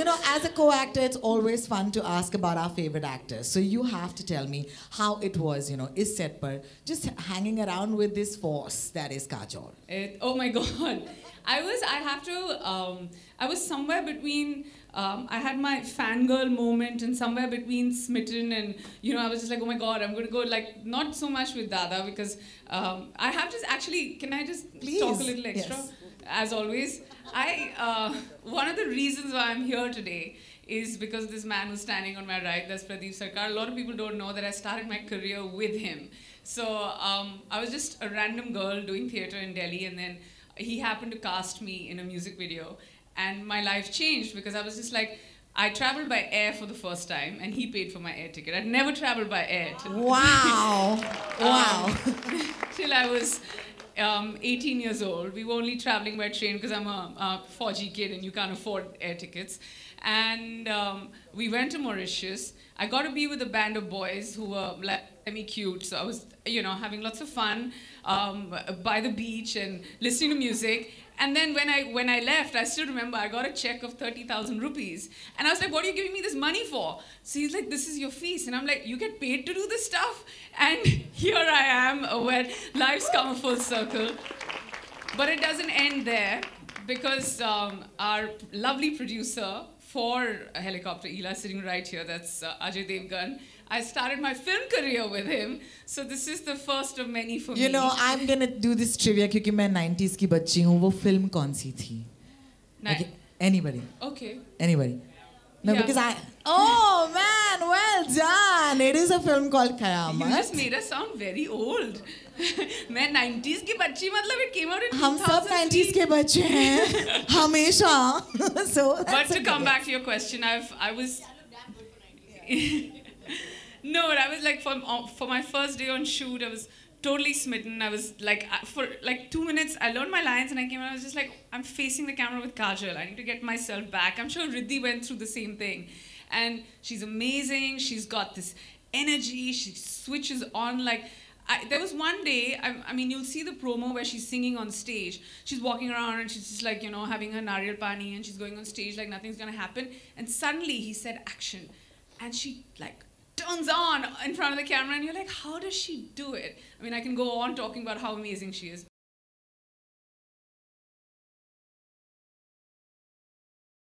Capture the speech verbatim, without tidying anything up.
You know, as a co-actor, it's always fun to ask about our favorite actors. So you have to tell me how it was, you know, is set par just hanging around with this force that is Kajol. It, oh my God. I was, I have to, um, I was somewhere between, um, I had my fangirl moment and somewhere between smitten and, you know, I was just like, oh my God, I'm going to go like, not so much with Dada because um, I have just actually, can I just Please. talk a little extra? Yes. As always. I, uh, one of the reasons why I'm here today is because this man who's standing on my right, that's Pradeep Sarkar. A lot of people don't know that I started my career with him. So um, I was just a random girl doing theatre in Delhi, and then he happened to cast me in a music video, and my life changed because I was just like, I traveled by air for the first time, and he paid for my air ticket. I'd never traveled by air. Wow. Wow. Um, till I was um, eighteen years old. We were only traveling by train because I'm a, a four G kid and you can't afford air tickets. And um, we went to Mauritius. I got to be with a band of boys who were like semi-cute. So I was, you know, having lots of fun um, by the beach and listening to music. And then when I when I left, I still remember I got a check of thirty thousand rupees. And I was like, what are you giving me this money for? So he's like, this is your fees. And I'm like, you get paid to do this stuff? And here I am, uh, where life's come a full circle. But it doesn't end there, because um, our lovely producer for Helicopter Eela, sitting right here, that's uh, Ajay Devgan. I started my film career with him, so this is the first of many for you me. You know, I'm gonna do this trivia because I'm a nineties ki bachchi hu. Wo film kaun si thi? Okay, anybody? Okay. Anybody? No, yeah. because I... Oh, man, well done. It is a film called Kayamat. You just made us sound very old. मैं nineties की बच्ची मतलब it came out in हम सब nineties के बच्चे हैं हमेशा. So but to come back to your question, I've I was no, but I was like for for my first day on shoot, I was totally smitten. I was like for like two minutes, I learned my lines and I came out. I was just like, I'm facing the camera with Kajol. I need to get myself back. I'm sure Riddhi went through the same thing, and she's amazing. She's got this energy. She switches on like. I, there was one day, I, I mean, you'll see the promo where she's singing on stage. She's walking around and she's just like, you know, having her nariyal pani and she's going on stage like nothing's gonna happen. And suddenly he said action. And she like turns on in front of the camera and you're like, how does she do it? I mean, I can go on talking about how amazing she is.